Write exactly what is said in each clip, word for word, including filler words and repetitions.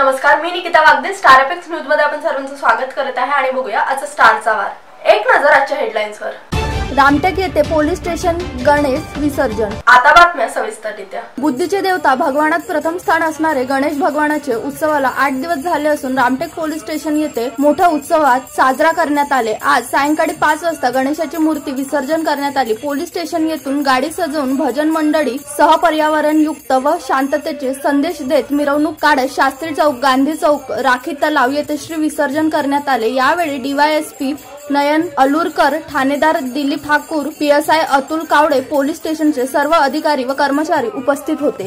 नमस्कार, मी Nikita Wagde. Star Apex News मध्ये आपण सर्वांचं स्वागत करत आहे आणि बघूया आजचा स्टारचा वार. एक नजर आजच्या हेडलाईन्सवर. रामटेक येथे पोलीस स्टेशन गणेश विसर्जन. आता बातम्या सविस्तररित्या. बुद्धीचे देवता भगवानात प्रथम स्थान असणारे गणेश भगवानाचे उत्सवाला आठ दिवस झाले असून रामटेक पोलीस स्टेशन येथे मोठा उत्सवात साजरा करण्यात आले. आज सायंकाळी पाच वाजता गणेशाची मूर्ती विसर्जन करण्यात आली. पोलीस स्टेशन येथून गाडी सजवून भजन मंडळी सह पर्यावरण युक्त व शांततेचे संदेश देत मिरवणूक काढत शास्त्री चौक, गांधी चौक, राखी तलाव येथे श्री विसर्जन करण्यात आले. यावेळी डीवायएसपी नयन अलुरकर, ठाणेदार दिलीप ठाकूर, पीएसआय अतुल कावडे, पोलीस स्टेशनचे सर्व अधिकारी व कर्मचारी उपस्थित होते.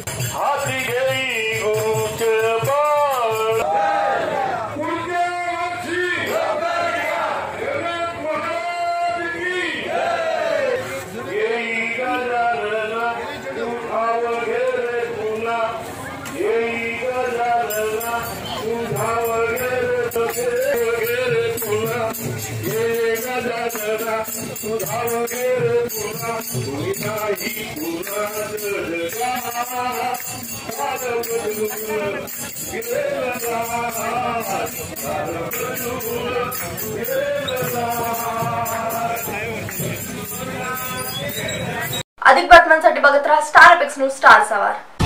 अधिक बातम्यांसाठी बघत राहा स्टार एपेक्स न्यूज, स्टारचा वार.